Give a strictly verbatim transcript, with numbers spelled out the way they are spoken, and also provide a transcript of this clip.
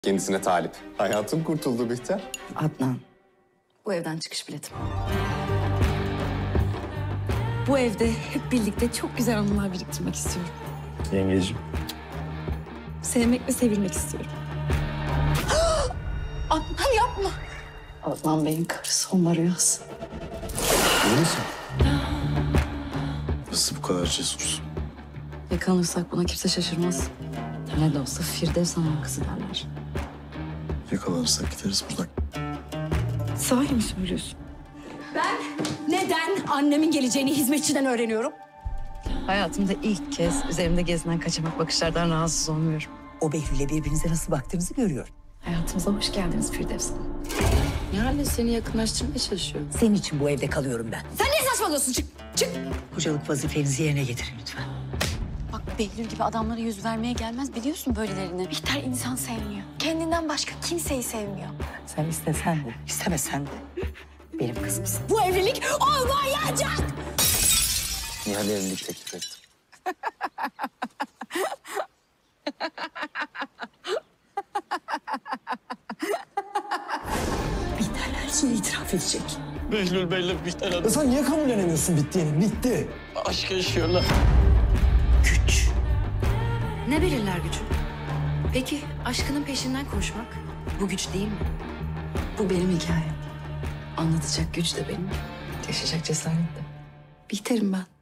Kendisine talip. Hayatım kurtuldu Bihter. Adnan, bu evden çıkış biletim. Bu evde hep birlikte çok güzel anılar biriktirmek istiyorum. Yengeciğim. Sevmek ve sevilmek istiyorum. Adnan yapma. Adnan Bey'in karısı onları yaz. İyi misin? Nasıl bu kadar cesursun? Yakalanırsak buna kimse şaşırmaz. Ne de olsa Firdevs Hanım'ın kızı derler. Yakalanırsak gideriz buradan. Sahi mi söylüyorsun? Neden annemin geleceğini hizmetçiden öğreniyorum? Hayatımda ilk kez üzerimde gezinen kaçamak bakışlardan rahatsız olmuyorum. O Behlül'le birbirinize nasıl baktığınızı görüyor. Hayatımıza hoş geldiniz Firdevs Hanım. Nihal'le seni yakınlaştırmaya çalışıyorum. Senin için bu evde kalıyorum ben. Sen niye saçmalıyorsun? Çık, çık. Hocalık vazifenizi yerine getirin lütfen. Bak Behlül gibi adamlara yüz vermeye gelmez, biliyorsun böylelerini. Bihter insan sevmiyor. Kendinden başka kimseyi sevmiyor. Sen istesen de, istemesen de benim kızımsın. Bu evlilik olmayacak! Nihal'e evlilik teklif ettim. Bihter her şeyi itiraf edecek. Behlül Bey'le Bihter Hanım Ya sen niye kabullenemiyorsun bittiğini? Bitti. aşk yaşıyorlar. Güç. Ne belirler gücü? Peki aşkının peşinden koşmak bu güç değil mi? Bu benim hikayem. Anlatacak güç de benim, yaşayacak cesaret de. Bihter'im ben.